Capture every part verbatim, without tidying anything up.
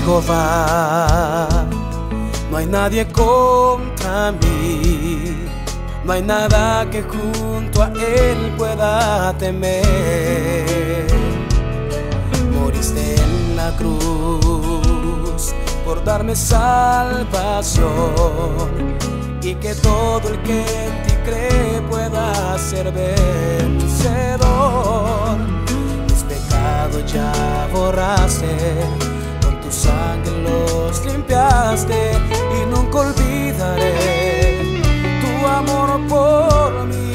Jehová, no hay nadie contra mí, no hay nada que junto a Él pueda temer. Moriste en la cruz por darme salvación, y que todo el que en ti cree pueda ser vencedor. Mis pecados ya borraste, con tu sangre los limpiaste, y nunca olvidaré tu amor por mí.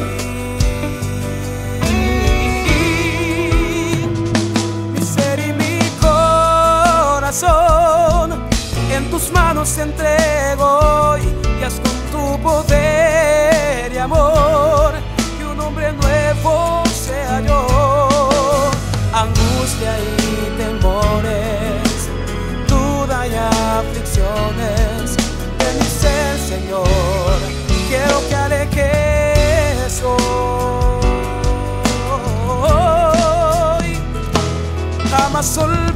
Mi ser y mi corazón en tus manos entrego, y haz con tu poder y amor que un hombre nuevo sea yo. Angustia y temores, duda y aflicciones de mi ser, Señor, quiero que alejes hoy. Jamás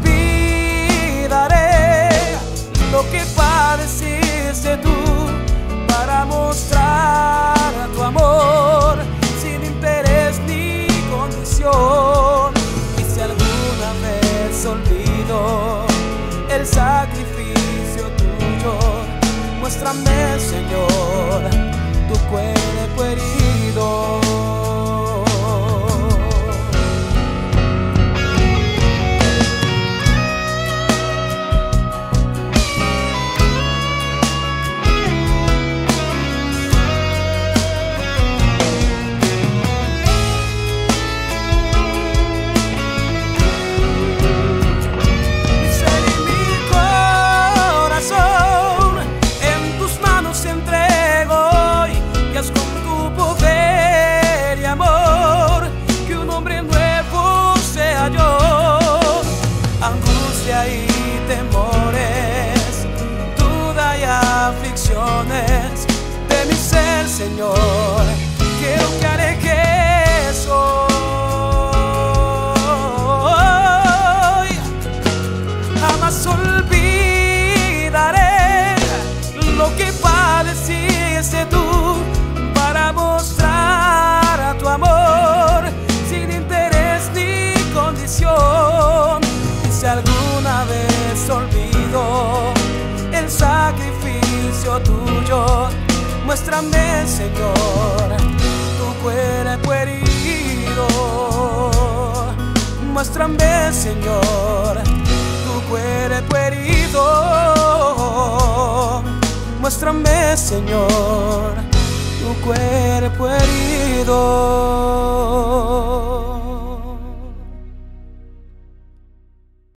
olvidaré lo que padeciste tú para mostrar tu amor sin interés ni condición. Y si alguna vez olvido el sacrificio tuyo, muéstrame, Señor, tu cuerpo herido. Angustia y temores, duda y aflicciones de mi ser, Señor, quiero que alejes hoy. Jamás olvidaré lo que padeciste tú para mostrar tu amor sin interés ni condición. Si alguna vez olvido el sacrificio tuyo, muéstrame, Señor, tu cuerpo herido. Muéstrame, Señor, tu cuerpo herido. Muéstrame, Señor, tu cuerpo herido.